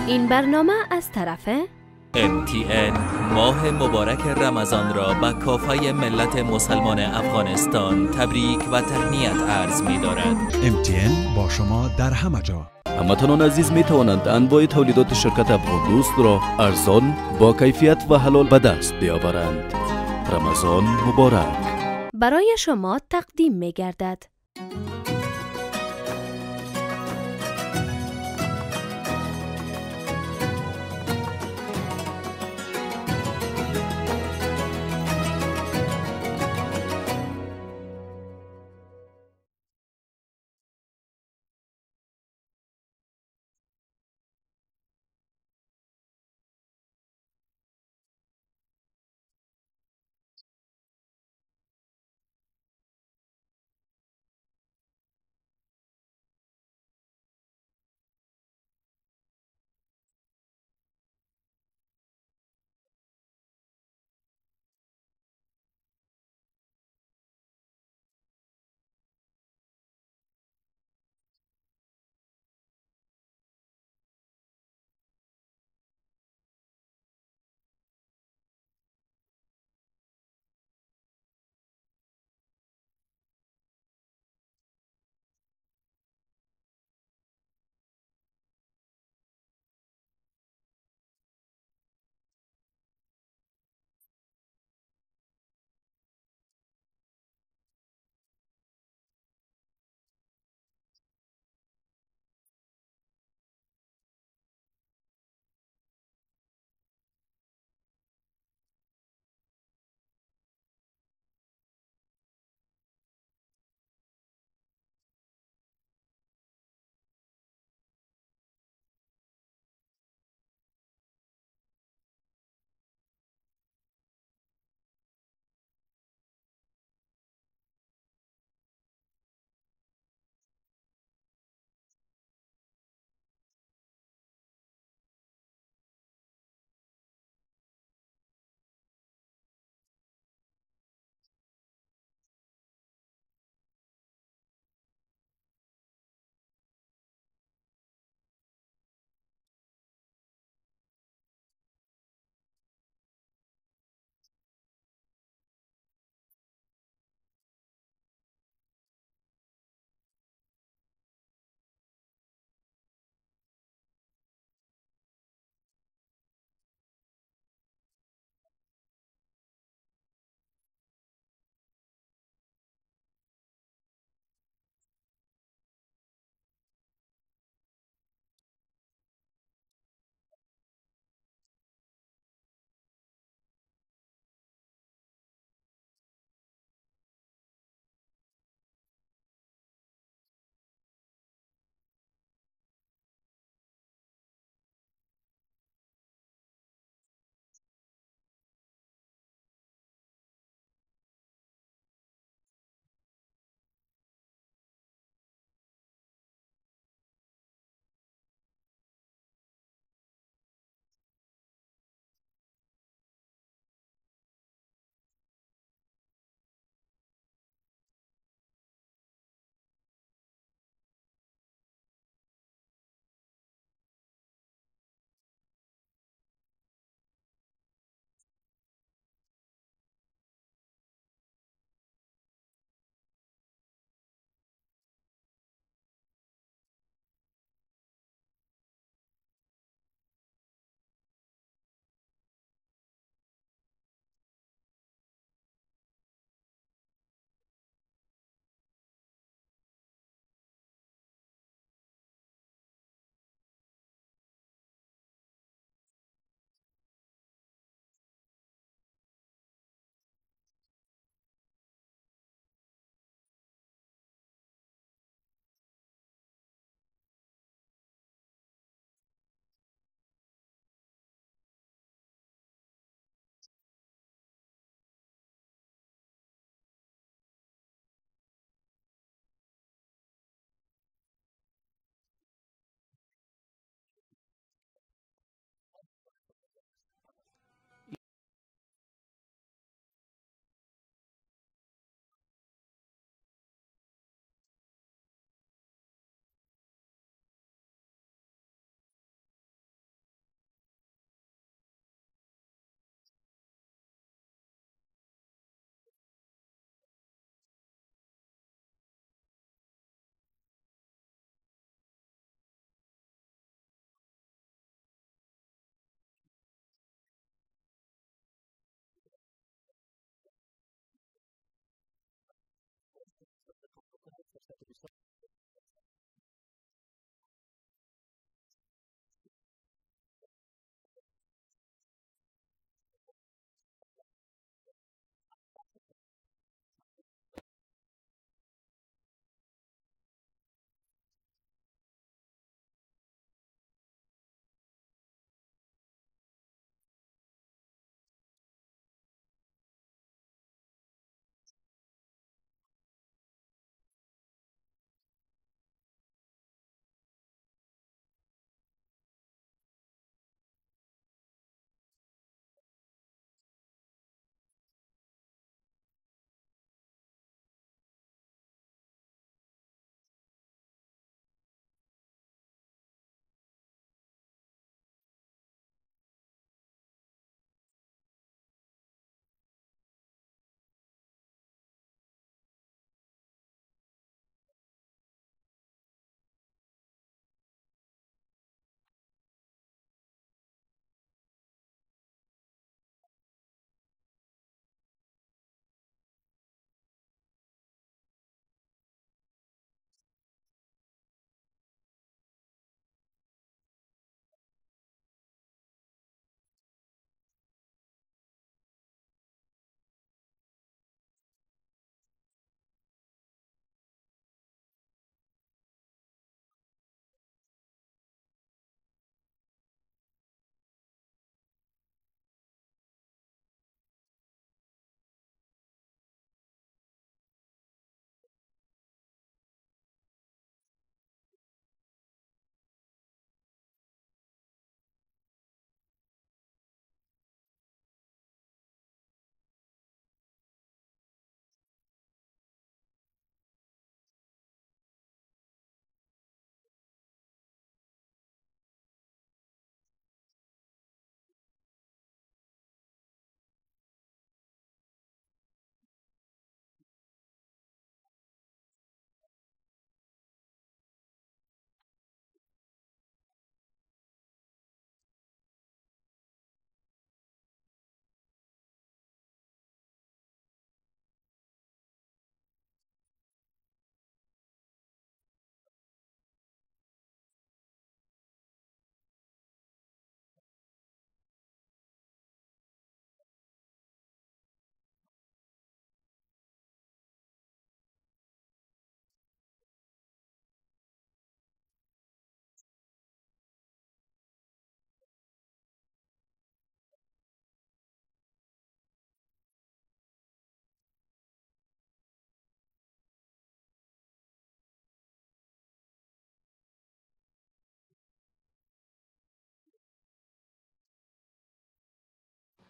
این برنامه از طرف MTN ماه مبارک رمضان را به کافه ملت مسلمان افغانستان تبریک و تهنیت عرض می دارد. MTN با شما در همه جا. هموطنان عزیز می توانند انواع تولیدات شرکت افغان دوست را ارزان با کیفیت و حلال به دست بیاورند. رمضان مبارک. برای شما تقدیم می گردد.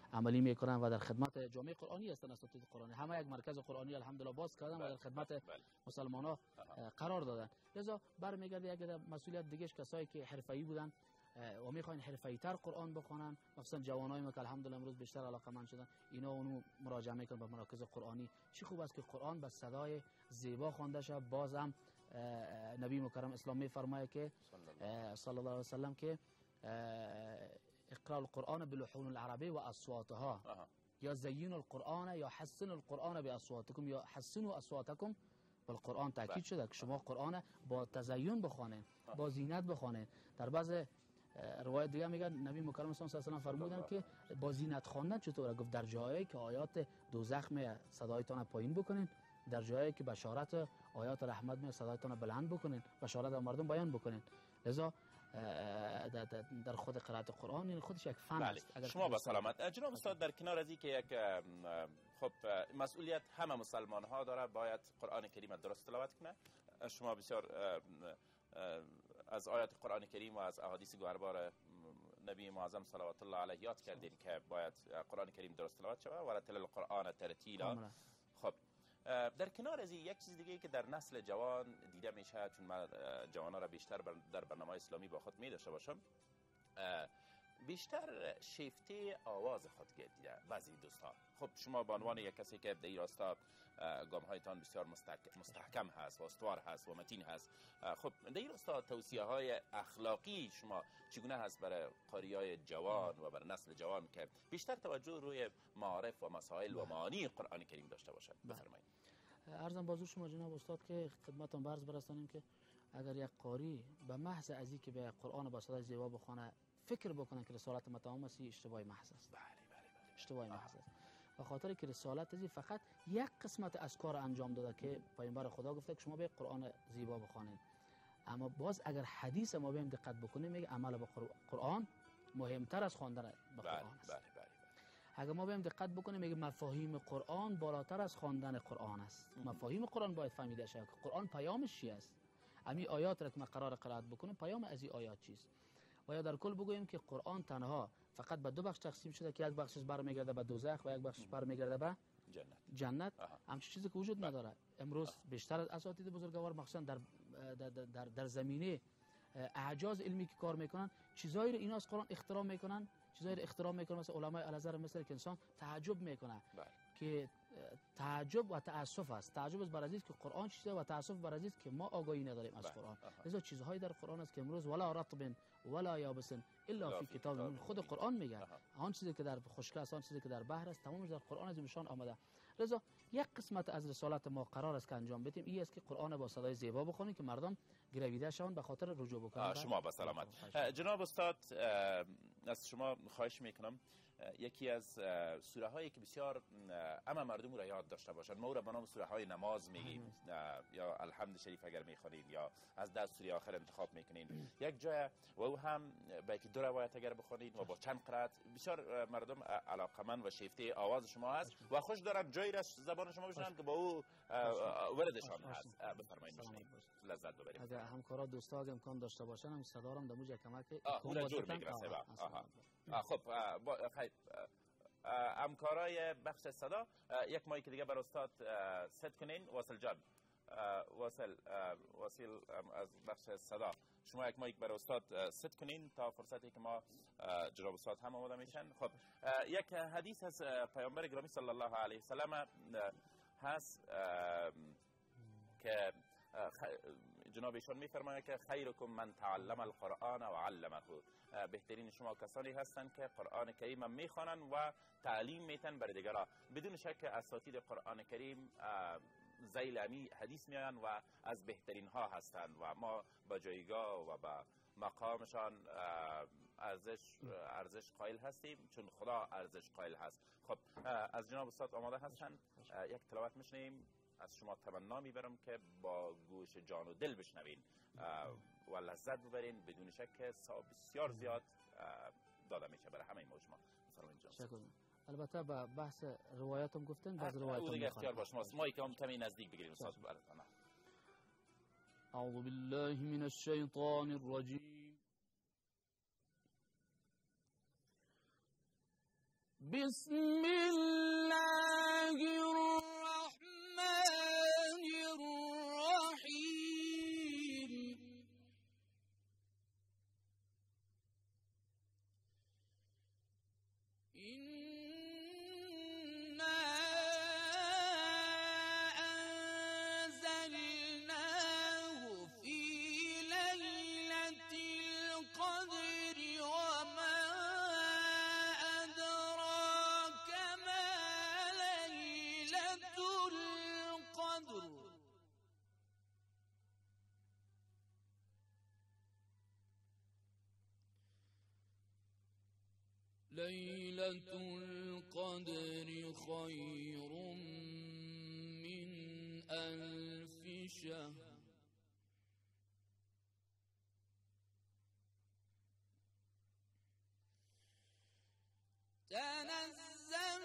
عملی میکنن و در خدمت جامعه قرآنی هستن. اساتید قرآنی همه یک مرکز قرآنی الحمدلله باز کردن و در خدمت مسلمان ها قرار دادن. لذا برمیگرده یک مسئولیت دیگه کسایی که حرفه‌ای بودن و میخواین حرفه‌ای تر قرآن بخونن، مثلا جوانای ما که الحمدلله امروز بیشتر علاقه‌مند شدن، اینا اونو مراجعه میکنن به مراکز قرآنی. چی خوب است که قرآن به صدای زیبا خوانده شه. بازم نبی مکرم اسلام میفرمایه که صلی الله علیه و سلم که اقرأ القرآن بلحون العربی و اصواتها، یا زین القرآن یا حسن القرآن باصواتکم یا حسنوا اصواتکم بالقرآن. تاکید شده که شما قرآن با تزیین بخوانید، با زینت بخوانید. در بعض روایت دیگه میگن نبی مکرم صلی الله علیه و سلم فرمودن که با زینت خواندن چطوره؟ گفت در جایی که آیات دوزخ می صدایتان پایین بکنین، در جایی که بشارت آیات رحمت می صدایتان بلند بکنین، بشارت مردم بیان بکنین. لذا در خود قرائت قرآن یعنی خودش یک فن است. شما با سلامت جناب استاد، در کنار از این که یک خب مسئولیت همه مسلمان ها داره باید قرآن کریم درست تلاوت کنه، شما بسیار از آیات قرآن کریم و از احادیث گوهربار نبی معظم صلوات الله علیه یاد کردین که باید قرآن کریم درست تلاوت شود و رتل القرآن ترتیلا. خب در کنار از این یک چیز دیگه که در نسل جوان دیده میشه، چون من جوانا را بیشتر در برنامه اسلامی با خود می داشته باشم، بیشتر شیفته آواز خود دیده بعضی دوستان. خب شما به عنوان یک کسی که در این راستا گام هایتان بسیار مستحکم هست و استوار هست و متین هست، خب در این راستا توصیه های اخلاقی شما چگونه هست برای قاریای جوان و برای نسل جوان که بیشتر توجه روی معارف و مسائل و معانی قرآن کریم داشته باشد؟ بفرمایید. عرضم بازو شما جناب استاد که خدمتتون عرض برسانیم که اگر یک قاری به محض از اینکه به قرآن با صدای زیبا بخونه فکر بکنن که رسالت متمم است، اشتباه محض است. بله. اشتباه محض است. به خاطر که رسالت ازی فقط یک قسمت از کار انجام داده که پیامبر خدا گفته که شما به قرآن زیبا بخوانید. اما باز اگر حدیث ما بهم دقت بکنیم میگه عمل به قرآن مهمتر از خواندن به قرآن است. اگر ما بهم دقت بکنیم میگه مفاهیم قرآن بالاتر از خواندن قرآن است. مفاهیم قرآن باید فهمیده شود که قرآن پیامش چی است. امی آیات را که ما قرار قرائت بکنیم پیام از این آیات چیست. و یا در کل بگوییم که قرآن تنها فقط به دو بخش تقسیم شده که یک بخشش برمیگرده به دوزخ و یک بخشش برمیگرده به جنت. همچین چیزی که وجود نداره. امروز بیشتر از اساتید بزرگوار مخصوصا در زمینه اعجاز علمی که کار میکنن چیزایی رو اینا از قرآن اختراع میکنن، چیزایی رو اختراع میکنن. مثلا علمای الازهر مثل که انسان تعجب میکنه که تعجب و تأسف است. تعجب از برازیل که قرآن چیزه و تأسف برازیل که ما آگاهی نداریم از قرآن. لذا چیزهایی در قرآن است که امروز ولا رطب ولا یابس الا فی کتاب، خود قرآن میگه آن چیزی که در خشکی است، آن چیزی که در بحر است، تمامش در قرآن از نشان آمده. لذا یک قسمت از رسالت ما قرار است که انجام بدیم این است که قرآن با صدای زیبا بخونیم که مردم گرویده شوند به خاطر رجوع بکنند. شما با سلامت. جناب استاد از شما خواهش میکنم یکی از سوره هایی که بسیار اما مردم را یاد داشته باشند، ما او را به نام سوره های نماز میگیم یا الحمد شریف اگر میخونید یا از 10 سوره آخر انتخاب میکنین یک جای و او هم با یکی دو روایت اگر بخونید و با چند قرائت بسیار مردم علاقمند و شیفته آواز شما هست و خوش دارن جایی را زبان شما بشنوند که با او وردشان هست. بفرمایید لذت ببرید. اگر همکارا دوستا امکان داشته باشن هم صدا را دموج کمک او را جور میگیره. خب همکارای بخش صدا یک مایک دیگه بر استاد ست کنین. واصل جان، واصل از بخش صدا شما یک مایک بر استاد ست کنین تا فرصتی که ما جناب استاد هم آماده میشن. خب یک حدیث از پیامبر گرامی صلی الله علیه و سلم هست که جناب ایشان میفرماید که خیرکم من تعلم القرآن و علمه، بهترین شما کسانی هستند که قرآن کریم میخوانند و تعلیم میتن برای دیگران. بدون شک اساتید قرآن کریم ذیل امی حدیث میآیند و از بهترین ها هستند و ما با جایگاه و با مقامشان ارزش قائل هستیم چون خدا ارزش قائل هست. خب از جناب استاد آماده هستند یک تلاوت میشنیم. از شما تمنا میبرم که با گوش جان و دل بشنوین و لذت ببرین. بدون شک بسیار زیاد داده میشه برای همه ما. شما فرمایید جان. البته با بحث روایاتم گفتن باز روایاتم دیگه اختیار با شماست. مایک هم کمی نزدیک بگیریم استاد براتون. اعوذ بالله من الشیطان الرجیم. بسم الله الرحمن الرحيم إنا أنزلناه في ليلة القدر وما أدراك ما ليلة القدر ليلة القدر خير من 1000 شهر تنزل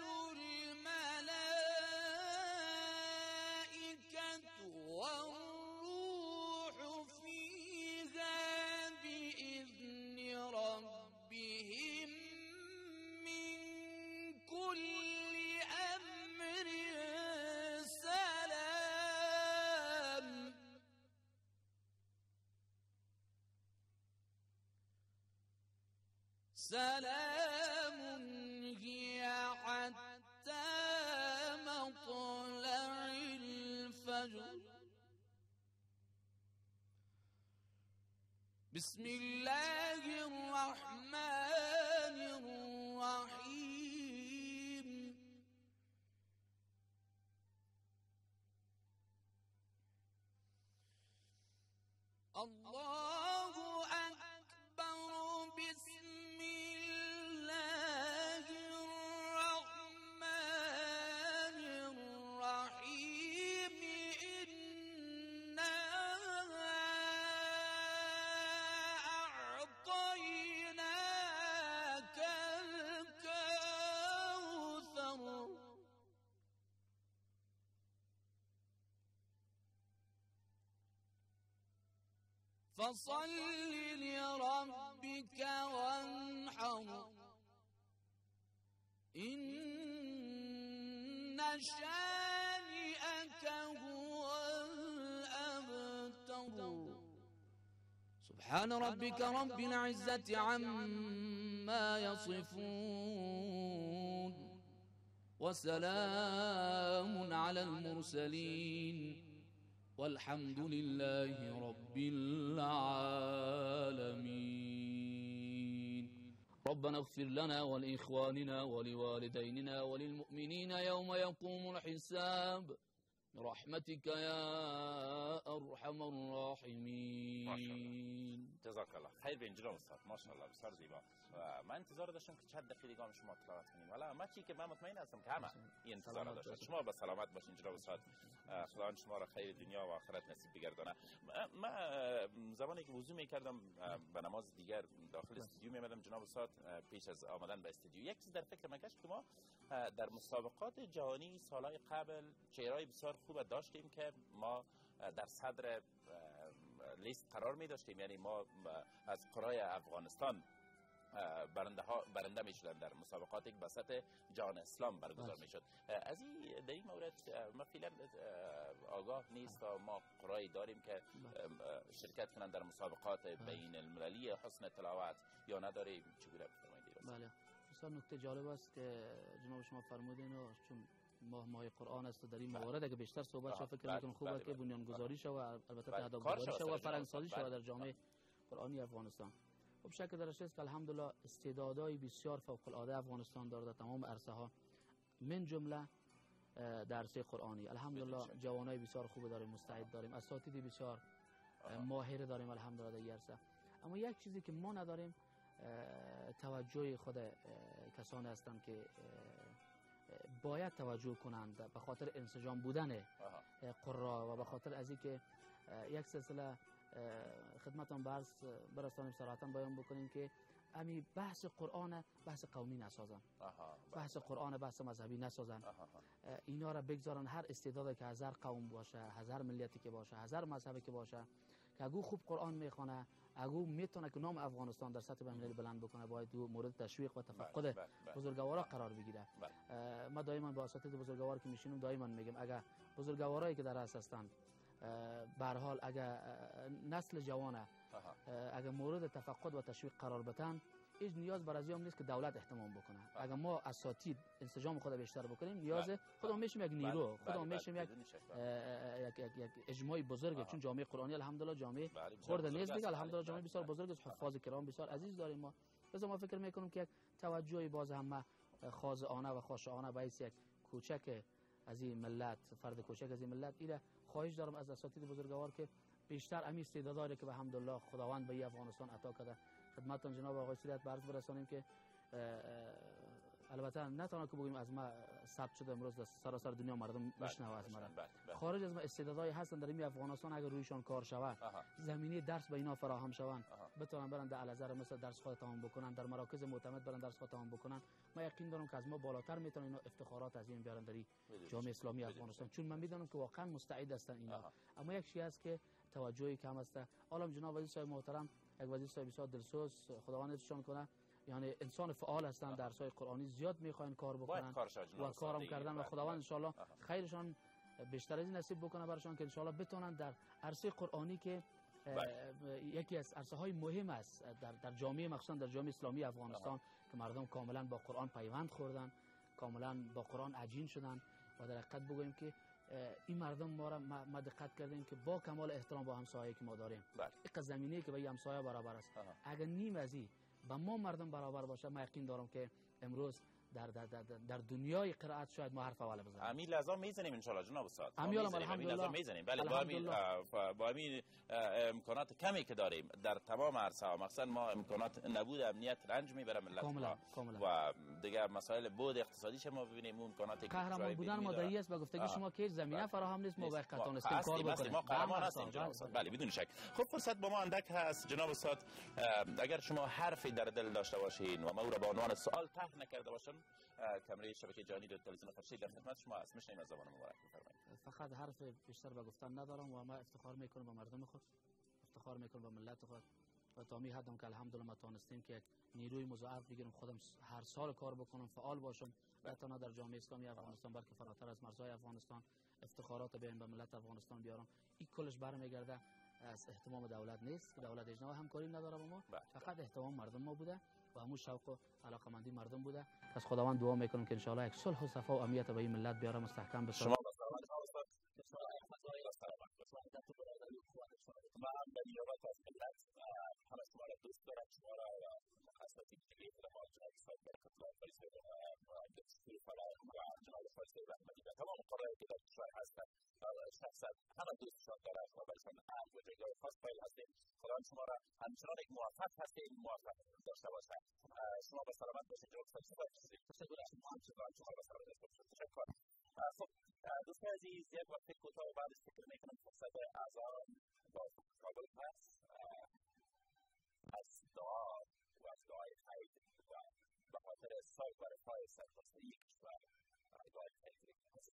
الملائكة والروح فيها بإذن ربهم من كل أمر سلام سلام هي حتى مطلع الفجر بسم الله الرحمن الرحيم الله أكبر بسم الله الرحمن الرحيم إنا أعطيناك الكوثر فصل لربك وانحر إن شانئك هو الأبتر سبحان ربك رب العزة عما يصفون وسلام على المرسلين والحمد لله رب العالمين ربنا اغفر لنا ولإخواننا ولوالدينا وللمؤمنين يوم يقوم الحساب برحمتك يا أرحم الراحمین. جزاک الله خیر. به جناب استاد ماشاءالله بسیار زیبا. من انتظار داشتم که چند دقیقه شما تلاوت کنیم، ولی اما چی که من مطمئن هستم که همه این انتظار داشتن. شما به سلامت باشین جناب استاد. خداوند شما را خیر دنیا و آخرت نصیب بگردانه. من زمانی که وضو میکردم به نماز دیگر داخل استودیو میمدم جناب استاد، پیش از آمدن به استودیو یک چیز در فکر من گشت که ما در مسابقات جهانی سالهای قبل چهره‌های بسیار خوب داشتیم که ما در صدر لیست قرار می داشتیم، یعنی ما از قرای افغانستان برنده می شدن در مسابقاتی که به سطح جهان اسلام برگزار می شد. از این در این مورد ما فعلا آگاه نیست و ما قرایی داریم که شرکت کنند در مسابقات بین المللی حسن تلاوت یا نداریم؟ چگونه بفرمایید؟ بله بسیار نکته جالب است که جناب شما فرمودین و چون ماه قرآن است و در این موارد اگه بیشتر صحبت شد فکر می‌کنم خوبه که بنیانگذاری شود و البته تهدیدگذاری شود و فرهنگسازی شود در جامعه قرآنی افغانستان. خب شک درش است که الحمدلله استعدادهای بسیار فوق العاده افغانستان داره در تمام عرصه ها، من جمله در عرصه قرآنی. الحمدلله جوانای بسیار خوب داریم، مستعد داریم، اساتید بسیار ماهر داریم الحمدلله در این عرصه. اما یک چیزی که ما نداریم توجه خود کسانی هستند که باید توجه کنند به خاطر انسجام بودن قرا و به خاطر از اینکه یک سلسله خدمتان برستانیم صراحتا بیان بکنیم که امی بحث قرآن بحث قومی نسازن، بحث قرآن بحث مذهبی نسازن، اینا را بگذارن هر استعدادی که هزار قوم باشه، هزار ملیتی که باشه، هزار مذهبی که باشه، که اگه خوب قرآن میخونه، اگه میتونه که نام افغانستان در سطح بین‌المللی بلند بکنه، باید مورد تشویق و تفقد بزرگوارا قرار بگیره. ما دائما با اساتید بزرگوار که میشینیم دائما میگیم اگه بزرگوارایی که در اصل هستند به هر حال اگه نسل جوانه اگه مورد تفقد و تشویق قرار بدن، هیچ نیاز بر از این نیست که دولت اهتمام بکنه. اگر ما اساتید انسجام خود بیشتر بکنیم، نیاز خودمون میشیم یک نیرو، خودمون میشیم یک اجماع بزرگ. چون جامعه قرآنی الحمدلله جامعه خرد نیست دیگه، الحمدلله جامعه بسیار بزرگ است، حفاظ کرام بسیار عزیز داریم ما. لذا ما فکر میکنم که یک توجهی باز هم خاضعانه و خاشعانه به یک کوچک از این ملت، فرد کوچک از این ملت، ایره خواهش دارم از اساتید بزرگوار که بیشتر امی استعداداری که به حمدالله خداوند به افغانستان عطا کرده خدمتتون جناب آقای سیرت برز برسانیم که البته نه تنها که بگیم از ما ثبت شده امروز در سراسر دنیا مردم میشنوه از ما، خارج از ما استعدادای هستن در این افغانستان، اگر رویشان کار شود، زمینه درس به اینا فراهم شوند، بتونن برن در الازهر مثل درس خود تمام بکنن، در مراکز معتمد برن درس خود تمام بکنن، ما یقین دارم که از ما بالاتر میتونن اینا افتخارات از این بیارن در جامعه اسلامی افغانستان، چون من میدونم که واقعا مستعد هستن اینا. اما یک چیز است که توجهی کم است. حالا جناب وزیر صاحب محترم، یک وزیر صاحب بسیار دلسوز، خداوند حفظشان کنه، یعنی انسان فعال هستند، درس‌های قرآنی زیاد میخواین کار بکنن و کارم کردن و خداوند ان شاء الله خیرشان بیشتر از این نصیب بکنه برشان که ان شاء الله بتونن در عرصه قرآنی که یکی از عرصه های مهم است در جامعه، مخصوصا در جامعه اسلامی افغانستان که مردم کاملا با قرآن پیوند خوردن، کاملا با قرآن عجین شدن و در حقیقت بگویم که این مردم ما دقت کردیم که با کمال احترام با همسایه‌ای که ما داریم، یک زمینه‌ای که با همسایه برابر است، اگر نیم از این با ما مردم برابر باشه، ما یقین دارم که امروز در دنیای قرائت شاید ما حرف اول بزنیم. امی لازم میزنیم ان شاء الله جناب استاد. امی لازم میزنیم. بله با همین امکانات کمی که داریم در تمام عرصه ها، مثلا ما امکانات نبود امنیت رنج میبره ملت و دیگه مسائل بود اقتصادیش ما ببینیم، اون امکاناتی که قهرمان بودن مادری است، با گفتگی شما که زمینه فراهم نیست، ما باید قطعا است کار بکنیم. ما قهرمان هستیم جناب استاد. بله بدون شک. خب فرصت با ما اندک هست جناب استاد، اگر شما حرفی در دل داشته باشین و ما او را به عنوان سوال طرح نکرده باشین، کمره شبکه جهانی دو تلویزیون خورشید در خدمت شما است. میشنیم از زبان مبارک بفرمایید. فقط حرف بیشتر به گفتن ندارم و ما افتخار میکنم به مردم خود، افتخار میکنم به ملت خود و تا می حدم که الحمدلله ما تونستیم که نیروی مضاعف بگیرم، خودم هر سال کار بکنم، فعال باشم، نه تنها در جامعه اسلامی افغانستان بلکه فراتر از مرزهای افغانستان افتخارات به ملت افغانستان بیارم. این کلش برمیگرده از اهتمام دولت نیست، دولت اجنبی همکاری نداره با ما، فقط اهتمام مردم ما بوده و همون شوق و علاقمندی مردم بوده. از خداوند دعا میکنم که ان شاء الله یک صلح و صفا و امنیت به این ملت بیاره، مستحکم بشه. شما و هم به نیابت از ملت همه شما را دوست دارم، شما را اساتید دیگه خدمات جناب صاحب برکت الله فریضه و دکتر فلاح و جناب فریضه رحمتی و تمام قرائه که در کشور هستند شخصا همه دوستشان دارم و برشان عهد و جایگاه خاص قائل هستیم. خداوند شما را همچنان یک موفق هستیم، موفق داشته باشد. شما به سلامت باشید جناب صاحب. تشکر از شما، همچنان شما به سلامت باشید. تشکر. خب دوستان عزیز، یک وقت کوتاه بعد از فکر میکنم فرصت اذان با کابل هست، از دعا و از دعای خیر و به خاطر سال برپای سرفرازی کشور دعای خیر از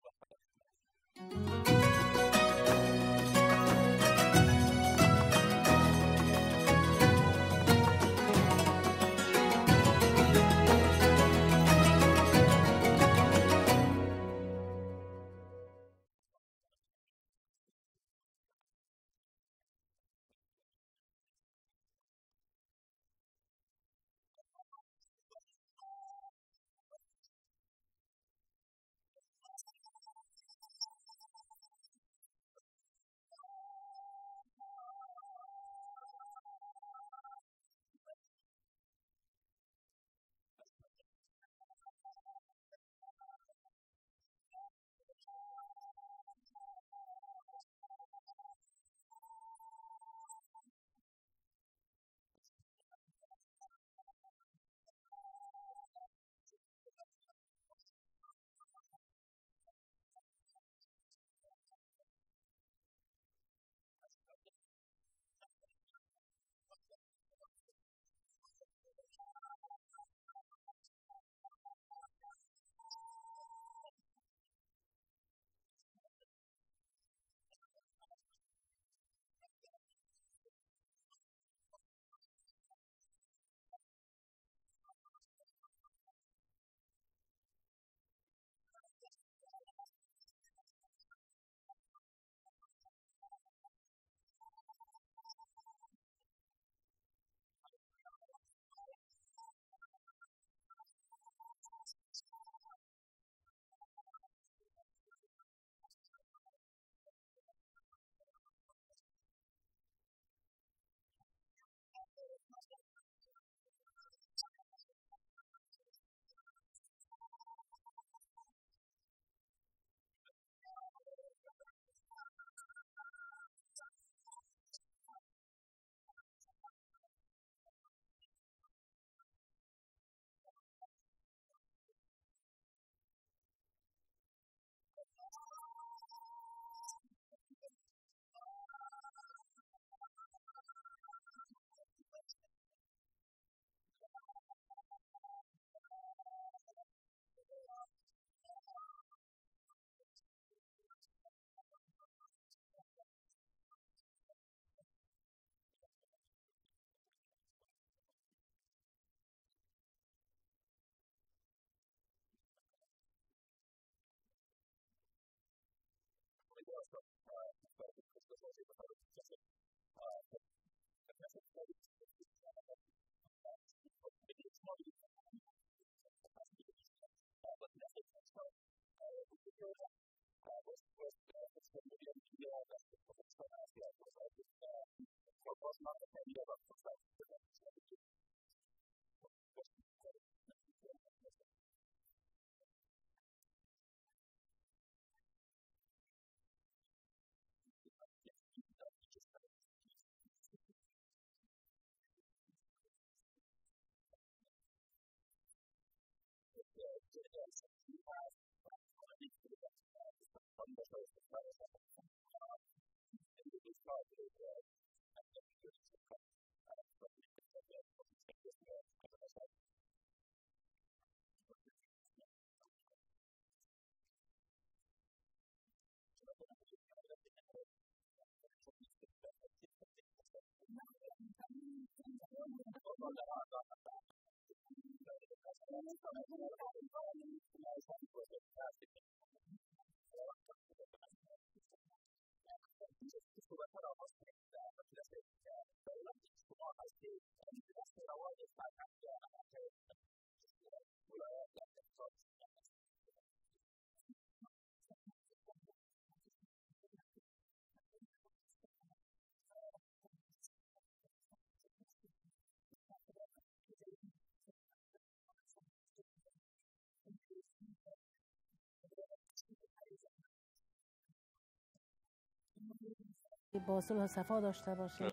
با صلح و صفا داشته باشیم.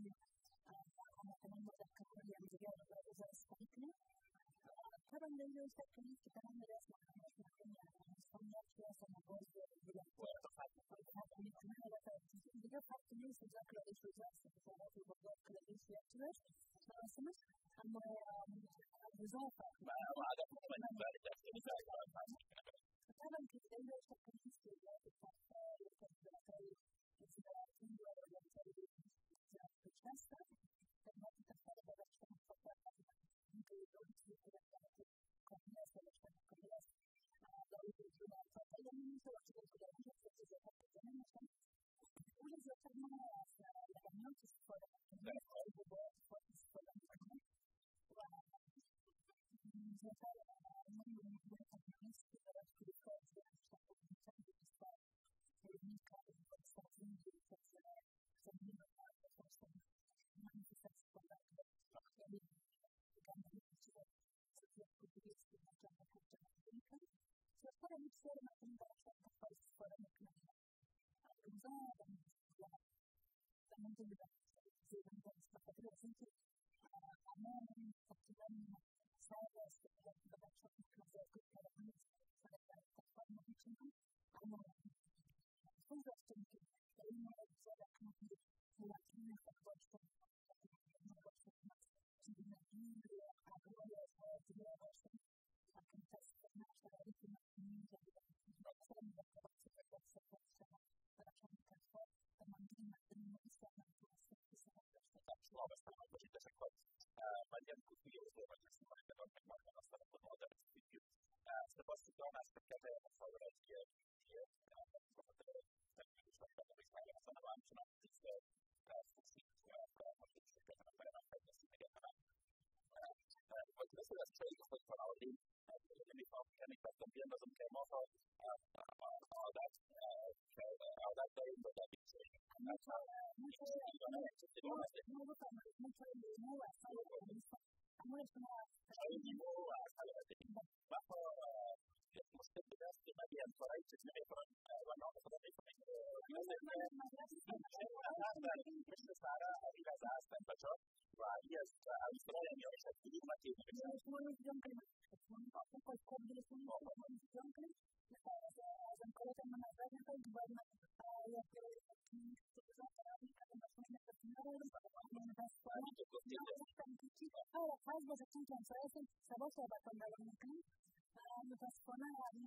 متاسفانه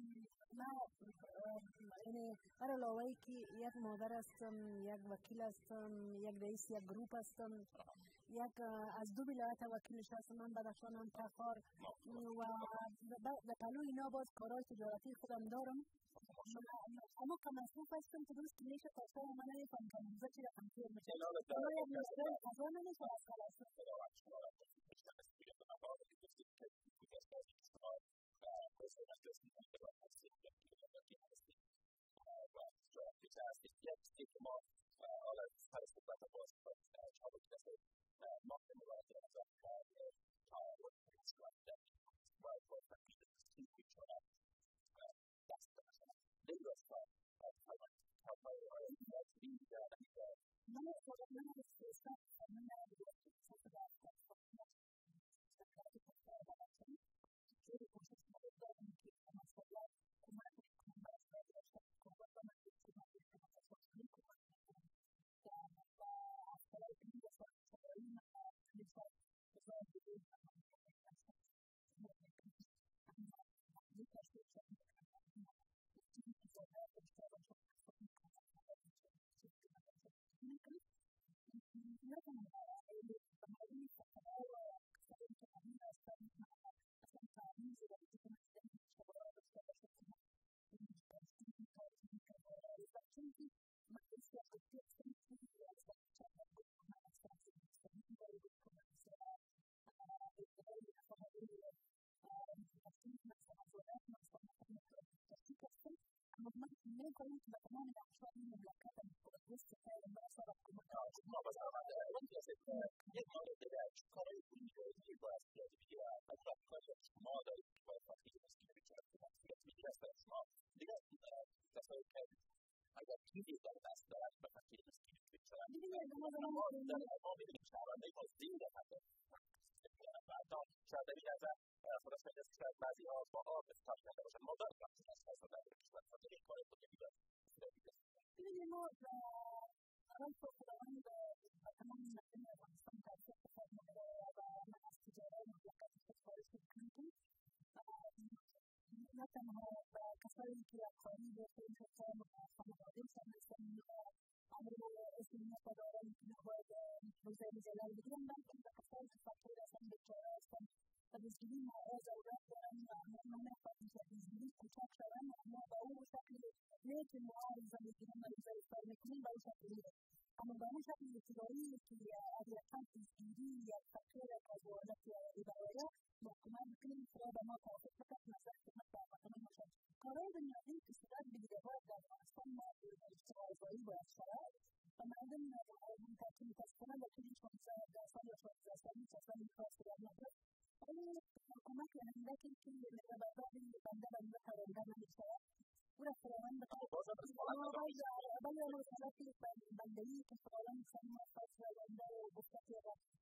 یعنی هر علاوه که یک مادر هستم، یک وکیل هستم، یک رئیس یک گروپ هستم، یک از 2 ولایت وکیلش هستم، من بدخشان هم تخار و در پلو اینا باز کارهای تجارتی خودم دارم اما كمصروف هستم که دوست میشه تا من نمیفهم که موزه چی رقم تیر میشه کنال اما یک مشکل غذا نمیشه از خلاص خداوند شما را بیشتر از توی مقام که گفتید که دیگه از شما کسی مجلس میکنید که باید هستید که هستید و بیشتر از دیگه که ما حالا سر صحبت باز چابک کسی ماه مبارک رمضان تا وقت باید باید تقیید تیم بیچاره دست داشتن دیگرستان من خودم استثناء من نمی‌کنیم که به تمام نقش‌های این مملکت مقدس که برسد ما باز آمده یک مورد دیگر کارهای پولی باید بیاد بگیره اصلا کاری که شما دارید که باید فقیر مسکین بیچاره که مسئولیت میگیره از طرف شما دیگر کسایی که اگر چیزی در دست دارد به فقیر مسکین بیچاره ما می‌بینیم شهروندهای ما زیر حتی بعدان شاید در این نظر خودش مجلس که بعضی ها با آب استفاده کرده باشن ما دارد وقتی از خواست در کشور خاطر این کار خود دیگر ببینید ما الان خودمون به تمام مردم افغانستان توصیه می‌کنیم و من از تجارت مملکت خود خارج می‌کنیم نه تنها کسایی که کاری به خود خانواده هستن عمل اسمیت دارن که باید روزه جلال بگیرن بلکه کسایی که فقیر هستن بیچاره هستن و بزگیری معراض اولاد دارن و ما نخواهیم که بزگیری کوچک شدن اما با اون شکل نه که ما روزه بگیرن و روزه افطار میکنیم با اون شکل میره اما با اون شکل ابتدایی که اگر کم بزگیری یا فقیر از حالت اداره ما کمک میکنیم خدا به ما توفیق بده نظر خدمت به افغانستان باشد کارهای بنیادین که صورت بگیره باید در افغانستان ما اشتغالزایی باید شود و مردم که متاسفانه در طول 16 سال یا 16 سال این کار صورت نگرفت ولی حکومت اندکی که نگهبرداری بنده پرونده نمی‌شود او را خداوند بخواهد ولی حالت بندگی که خداوند سلیم افغان پرونده و گفته که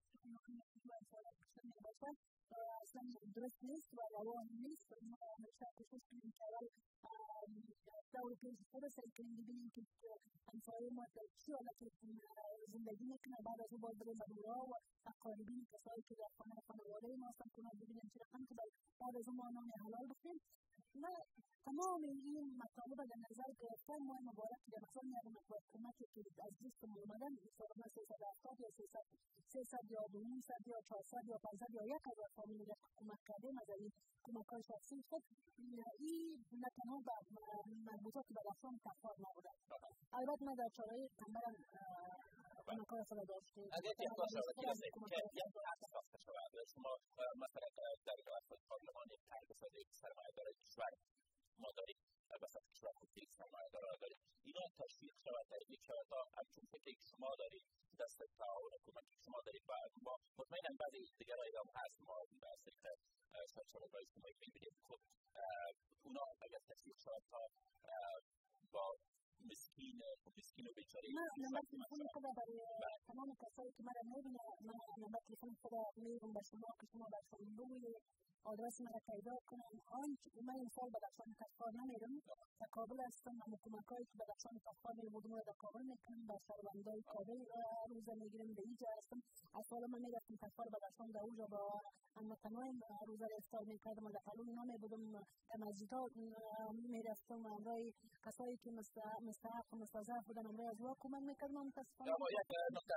باشد اصلا درست نیست و روان نیست ما همیشه کوشش کنیم که اول دور پیش برسیم که ببینیم که همسایه ما در چه حالت زندگی میکنه بعد از او باید بریم به دورها و اقاربین کسایی که در خانواده ما هستن کنن ببینیم چه رقم که بعد از اون ما نام حلال بخوریم من تمام این مطالب در نظر گرفتم ماه مبارک رمضان یعنی حکومتی که از لیست ما اومدن مثلا 370 یا 300 یا 200 یا 400 یا 500 یا 1000 فامیل را کمک کردیم از این کمک‌های شخصی خود این نه تنها مربوطات به دستان تفاوت نبوده البته من در چاره‌های کمبرم کمک‌های خود داشتیم اگر یک بار شود که یک اساس شود شما مثلا در وسط پارلمانی اقتصادی سرمایه‌داری کشور ما داریم وسط کشور خودی سرمایه‌دار داریم اینا تشویق شود تشویق شود تا همچون فکری که شما دارید دست تعاون حکومتی که شما دارید و ما مطمئنا بعضی دیگرایی هم هست ما در سکتر شبکه‌های اجتماعی می‌بینیم خب اونا اگر تشویق شود تا با مسکین و بیچاره من نمبر تلفن خدا برای تمام کسایی که من نمی‌بینم من نمبر تلفن خدا می‌دم به شما که شما در شما آدرس من پیدا کنم آنچه من این سال به دستان تفکار نمیرم در کابل هستم اما کمکایی که به دستان تفکار میبودم در کابل میکنم در شهروندهای کابل روزه میگیرم به اینجا هستم از سال من میرفتم تفکار به دستان در اونجا با هموطنان روزه افطار میکردم در قلون نمیبودم در مسجدها میرفتم همراه کسایی که مستحق و مستضعف بودن همراه از وا کمک میکردم متاسفانه اما یک نکته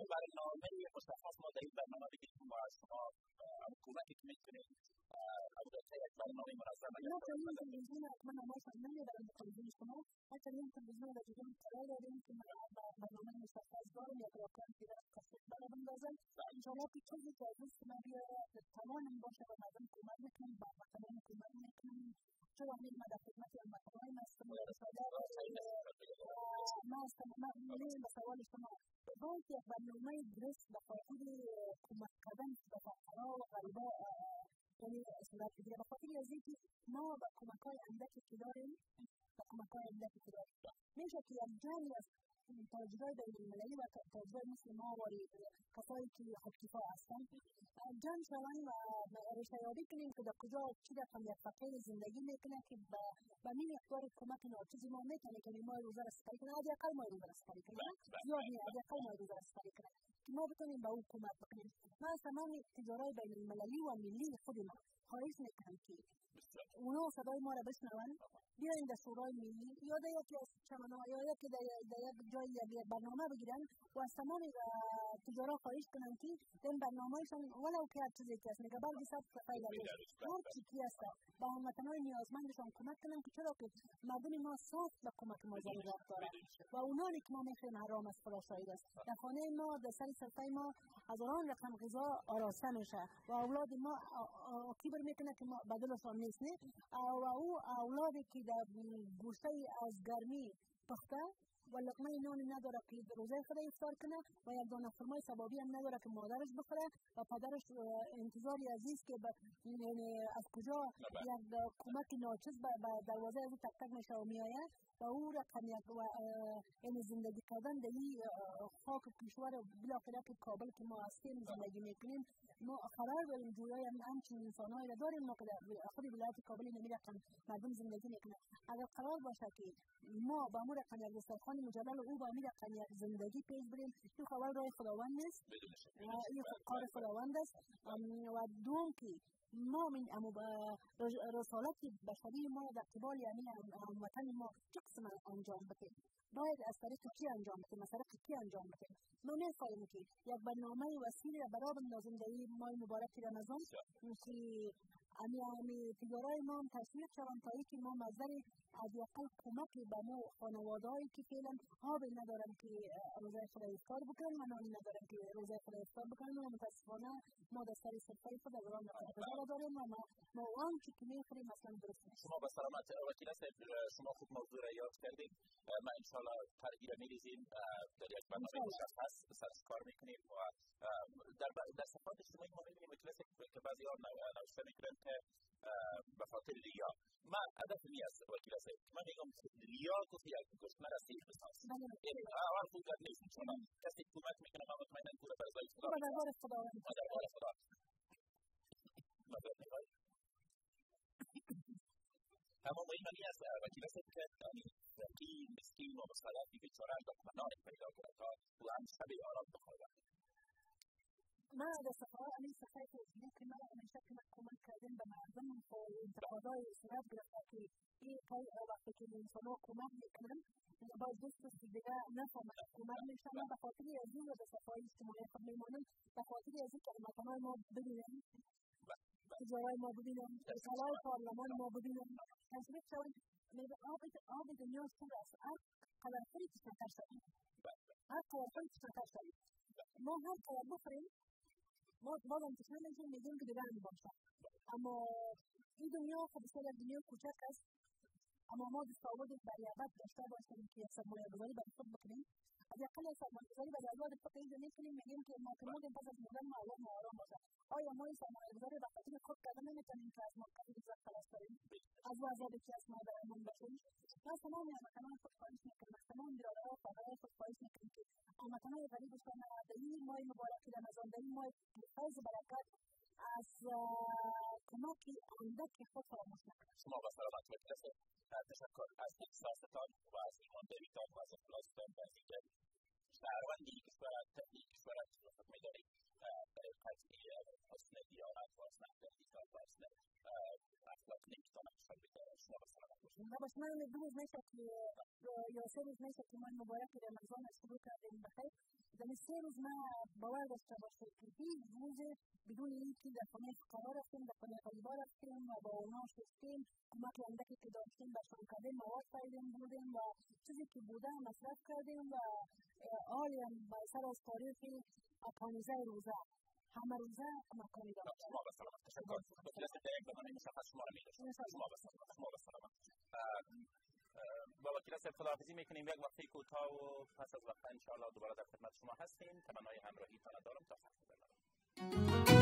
برنامه مصطفی ما در این برنامه بگیم ما از شما کمکی که میکنیم ما چنین تلویزیون من نمایشان نمیبرم به تلویزیون شما، ما چنین تلویزیون را دیگه قرار داریم که برنامه مشخص داریم یک راکان که کسیت برای بندازم انشاءالله که چیزی که از دست ما بیاره توانم باشه و مردم کمک میکنیم و وطنان کمک میکنیم چه وقتی ما در خدمت وطنان هستم ما به سوال شما باید یک برنامه درست به خاطر کمک کردن به فقرا و غریبا یعنی صورت بگیره به خاطر از اینکه ما به کمک‌های اندکی که داریم میشه که یک جمعی از تاجرای بین‌المللی و تاجرای مثل ما و کسایی که خودکفا هستند جمع شوند و ریشه‌یابی کنیم که در کجا چی رقم یک فقیر زندگی میکنه که به این مقدار کمک ناچیزی ما میتونه که ما روزه را سپری کنه، حداقل ما روزه را سپری کنه، زیاد نه حداقل ما روزه را سپری کنه که ما بتونیم به او کمک بکنیم. ما از تمام تجارای بین‌المللی و ملی خود ما خواهش میکنم که اونا صدای ما را بشنوند، بیاین در شورای ملی یا در یکی از چمن‌ها یا یکی در یک جای یک برنامه بگیرن و از تمام تجارا خواهش کنن که این برنامه‌شان ولو که هر چیزی که است میگه بعضی صد فایده داره هر چیزی است به هموطنان نیازمندشان کمک کنن که چرا که مردم ما صاف به کمک ما ضرورت دارند و اونانی که ما میخوایم حرام است فراشاید است. در خانه ما در سر سفره ما هزاران رقم غذا آراسته میشه و اولاد ما کیبر میکنه که ما بدلشان نیست نه و او اولادی که در گوشه از گرمی پخته و لقمه نانی نداره که روزه خود افطار کنه و یک دانه خرمای سبابی هم نداره که مادرش بخوره و پدرش انتظاری عزیز که از کجا یک کمک ناچیز به دروازه از تک تک میشه و میآید و او رقم یک یعنی زندگی کردن در این خاک کشور بالاخره که کابل که ما هستیم زندگی میکنیم ما قرار داریم جویای همچین انسانهایی را داریم ما که در خود ولایت کابل نمی رقم مردم زندگی میکنه. اگر قرار باشه که ما با امور رقم یک دسترخوان مجلل او با امور رقم یک زندگی پیش بریم این خبر رای خداوند نیست، این کار خداوند است و دوم که ما من رسالت بشری ما در قبال یعنی وطن ما چه قسم انجام بدیم باید از طریق کی انجام بدیم از طریق کی انجام بدیم. ما نمی‌خواهیم که یک برنامه وسیله را برای بندازیم در این ماه مبارک رمضان که امی تجارای ما هم تشویق شوند تا اینکه ما مصدر حداقل کمکی به ما خانواده‌هایی که فعلا آبی ندارن که روزه خود افطار بکنن و نانی ندارن که روزه خود افطار بکنن و متاسفانه ما در سر سفره خود از آن غذا داریم و ما آنچه که می‌خوریم مثلا درست نیست. شما به سلامت وکیل هستید، شما خوب موضوع را یاد کردید. ما انشالله تغییر می‌ریزیم در یک برنامه مشخص سرش کار می‌کنیم و در صفحات اجتماعی ما می‌بینیم وکیل هستید که بعضی‌ها نوشته می‌کنن که به خاطر ریا ما هدف نیست وکیل هستید من میگم ریا گفت یک گشتنر است یک بساس یعنی اول خوب گرد نیست چون کسی کمک میکنه ما مطمئنن پول برزای خدا و دربار خداوند مطلب میخوای اما مهم این است وکیل هستید که فقیر مسکین و مستضعفی بیچاره دکمنان پیدا کنه تا او هم شب آرام بخوابه. ما در صفحه فیسبوک ما همیشه کمک کردیم به مردم و انتقادهای صورت گرفته که این وقتی که انسان‌ها کمک میکنن باید دوست دیگه نفهمه کمک میشن به خاطر از این و به صفحه اجتماعی خود میمانم به خاطر از این که هموطنان ما ببینن تجارای ما ببینن رساله‌های پارلمان ما ببینن تشویق شوند آب دنیا شور است هر قدر خوری کشمتر شوید هر قدر خوری کشمتر شوید ما هر قدر بخوریم ما بازم تشنه میشیم میگیم که دیگه باشه اما این دنیا خب بسیار دنیا کوچک است اما ما دستاورد برای ابد داشته باشیم که یک سرمایه‌گذاری برای خود بکنیم از یقل یک سرمایه‌گذاری برای ازواج خود اینجا میکنیم میگیم که ما تمام پس از مدن ما اولاد ما آرام باشه. آیا ما این سرمایه‌گذاری به خاطر خود کردن نمیتونیم که از ما کافی عزت خلاص کنیم از وضعیتی که از ما درمان باشیم؟ ما تمام هموطنان خود خواهش میکنیم از تمام برادرها و خواهرهای خود خواهش میکنیم که هموطنان غریبشان در این ماه مبارک رمضان در این ماه فیض برکت از کمکی اندک خود فراموش نکنید. شما با سلامت وکیل هستید. تشکر از احساستان و از ایمانداریتان و از اخلاصتان و از اینکه شهروندی کشورت تحلیل کشورت خود می‌دارید برای قطعی حسن دیانت و حسن اخلاقیات و حسن اخلاق نیکتان انشاء الله شما با سلامت باشید. باشه من دو روز میشه که یا سه روز میشه که ما مبارک رمضان شروع کردیم بخیر. در این 3 روز ما باور داشته باشه که هیچ روز بدون اینکه در خانه فقرا رفتیم، در خانه غریبا رفتیم و با اونا شستیم، کمک اندکی که داشتیم بهشان کردیم، مواد خریدیم بودیم و چیزی که بوده مصرف کردیم و حالی هم سر از تاریخ 15 روزه همه روزه کمکانی داشتیم. شما به سلامت. تشکر. بطلس یک برنامه مشخص شما رو میداشتیم. شما به سلامت. شما به سلامت. با وکیل صاحب خداحافظی میکنیم. یک وقفه کوتاه و پس از وقفه انشاءالله دوباره در خدمت شما هستیم. تمنای همراهیتان دارم تا خدمت برنامه.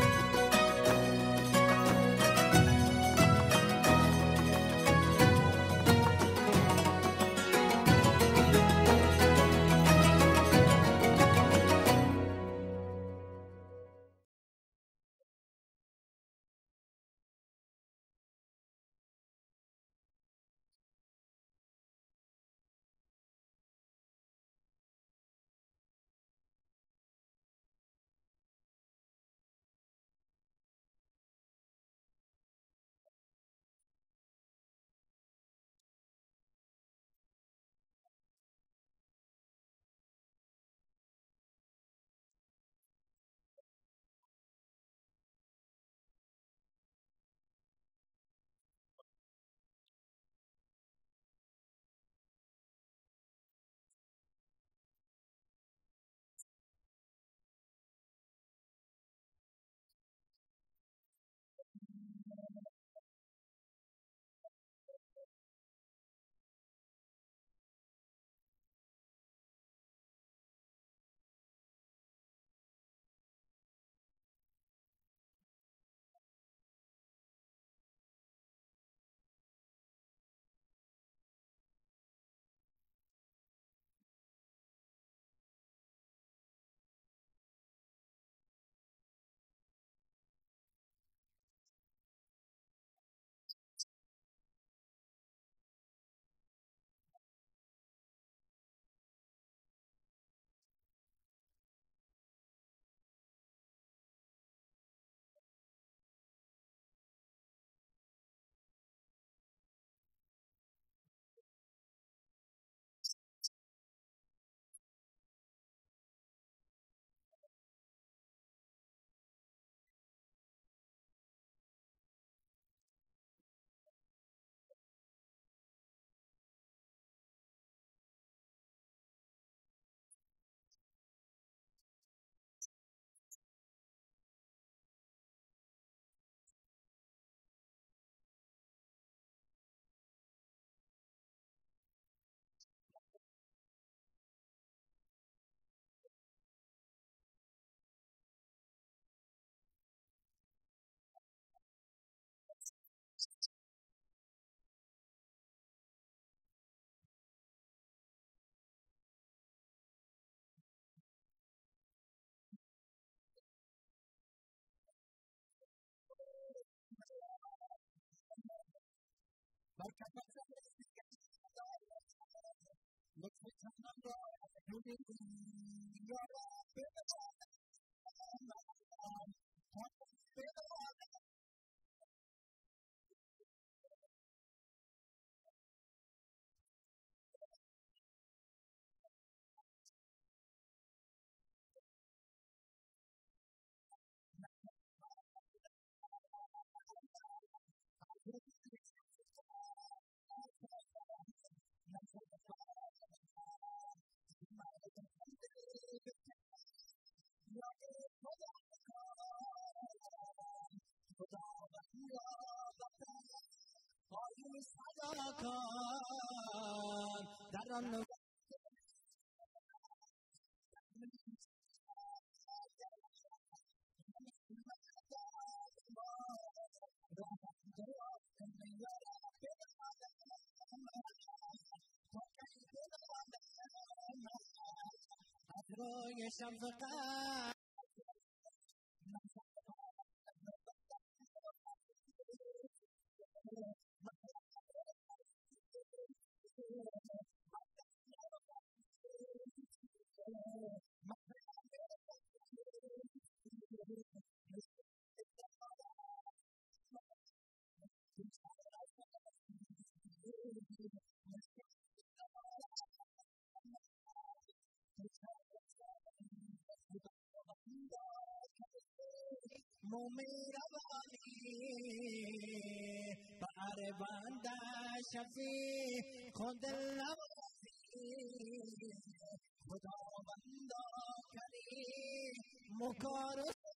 بار بنده شفیع خود نوازی خدا بنده کریم مکار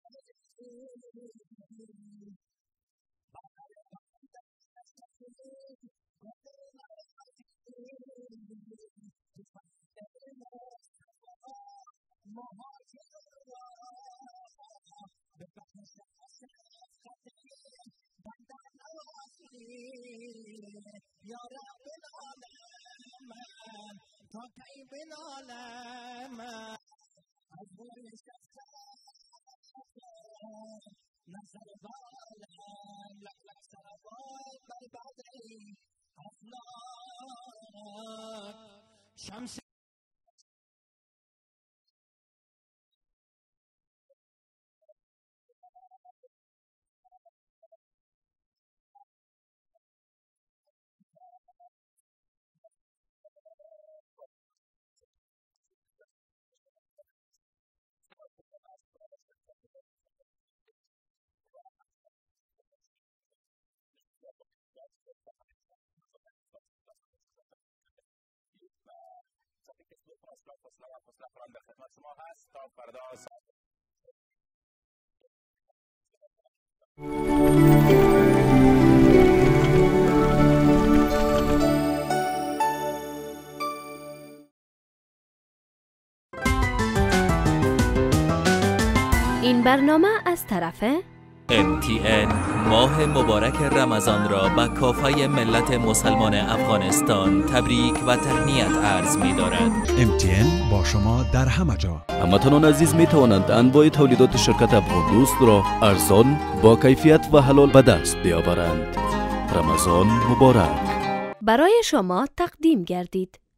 بار بنده شفیع خود نوازی مهاجر به بخش بنده نوازی یا رب العالمین تا کی بنالم از بوی نظر بالم لک لک سلوات بر بدری افلاک شمس فصل در خدمت شما هست تا فردا. این برنامه از طرف MTN ماه مبارک رمضان را به کافه ملت مسلمان افغانستان تبریک و تهنیت عرض می دارد. MTN با شما در همه جا. هموطنان عزیز می توانند انواع تولیدات شرکت افغان دوست را ارزان با کیفیت و حلال به دست بیاورند. رمضان مبارک. برای شما تقدیم گردید.